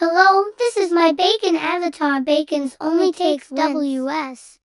Hello, this is my Bacon avatar. Bacon's only takes WS.